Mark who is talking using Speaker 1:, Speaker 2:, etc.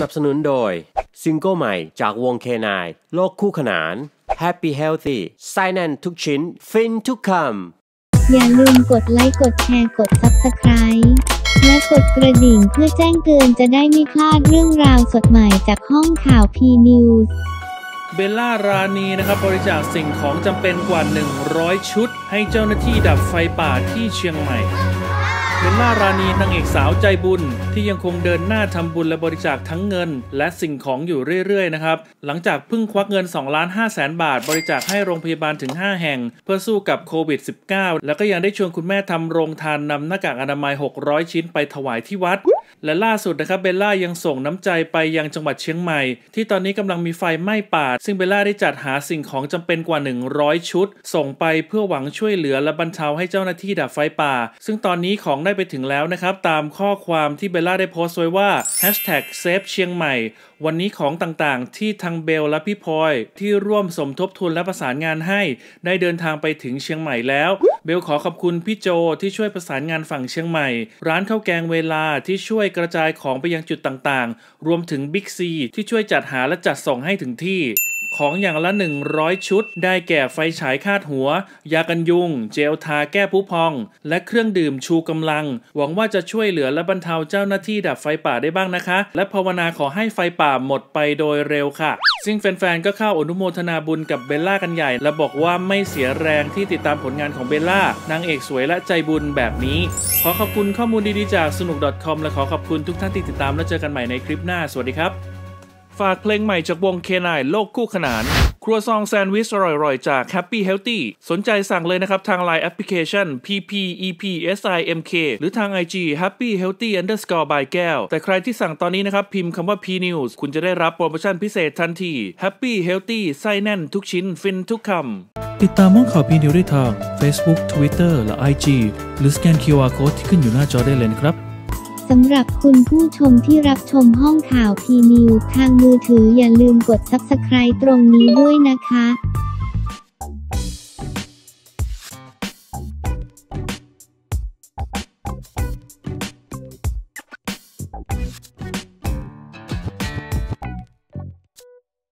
Speaker 1: นับสนุนโดยซิงเกิลใหม่จากวง K9 โลกคู่ขนาน Happy Healthy ไส้แน่นทุกชิ้นฟินทุกคำ
Speaker 2: อย่าลืมกดไลค์กดแชร์กด Subscribe และกดกระดิ่งเพื่อแจ้งเตือนจะได้ไม่พลาดเรื่องราวสดใหม่จากห้องข่าว P News
Speaker 3: เบลล่ารานีนะครับบริจาคสิ่งของจำเป็นกว่า100ชุดให้เจ้าหน้าที่ดับไฟป่าที่เชียงใหม่เบลล่ารานีนางเอกสาวใจบุญที่ยังคงเดินหน้าทำบุญและบริจาคทั้งเงินและสิ่งของอยู่เรื่อยๆนะครับหลังจากเพิ่งควักเงิน2,500,000 บาทบริจาคให้โรงพยาบาลถึง5แห่งเพื่อสู้กับโควิด -19 แล้วก็ยังได้ชวนคุณแม่ทำโรงทานนำหน้ากากอนามัย600ชิ้นไปถวายที่วัดและล่าสุดนะครับเบลล่ายังส่งน้ำใจไปยังจังหวัดเชียงใหม่ที่ตอนนี้กำลังมีไฟไหม้ป่าซึ่งเบลล่าได้จัดหาสิ่งของจำเป็นกว่า100ชุดส่งไปเพื่อหวังช่วยเหลือและบรรเทาให้เจ้าหน้าที่ดับไฟป่าซึ่งตอนนี้ของได้ไปถึงแล้วนะครับตามข้อความที่เบลล่าได้โพสต์ไว้ว่า #Save เชียงใหม่วันนี้ของต่างๆที่ทางเบลและพี่พลอยที่ร่วมสมทบทุนและประสานงานให้ได้เดินทางไปถึงเชียงใหม่แล้วเบลขอขอบคุณพี่โจที่ช่วยประสานงานฝั่งเชียงใหม่ร้านข้าวแกงเวลาที่ช่วยกระจายของไปยังจุดต่างๆรวมถึงบิ๊กซีที่ช่วยจัดหาและจัดส่งให้ถึงที่ของอย่างละ100ชุดได้แก่ไฟฉายคาดหัวยากันยุงเจลทาแก้ผุพองและเครื่องดื่มชูกำลังหวังว่าจะช่วยเหลือและบรรเทาเจ้าหน้าที่ดับไฟป่าได้บ้างนะคะและภาวนาขอให้ไฟป่าหมดไปโดยเร็วค่ะซึ่งแฟนๆก็เข้าอนุโมทนาบุญกับเบลล่ากันใหญ่และบอกว่าไม่เสียแรงที่ติดตามผลงานของเบลล่านางเอกสวยและใจบุญแบบนี้ขอขอบคุณข้อมูลดีๆจากสนุก .com และขอขอบคุณทุกท่านที่ติดตามและเจอกันใหม่ในคลิปหน้าสวัสดีครับฝากเพลงใหม่จากวง K9 โลกคู่ขนานครัวซองแซนด์วิชอร่อยๆจาก Happy Healthy สนใจสั่งเลยนะครับทาง LINE Application PPEPSIMK หรือทาง IG Happy Healthy _ by แก้วแต่ใครที่สั่งตอนนี้นะครับพิมพ์คำว่า P News คุณจะได้รับโปรโมชั่นพิเศษทันที Happy Healthy ไส้แน่นทุกชิ้นฟินทุกคำติดตามห้องข่าว P News ได้ทาง Facebook Twitter และ IG หรือสแกน QR Code ที่ขึ้นอยู่หน้าจอได้เลยครับ
Speaker 2: สำหรับคุณผู้ชมที่รับชมห้องข่าว P News ทางมือถืออย่าลืมกด Subscribe ตรงนี้ด้วยนะคะ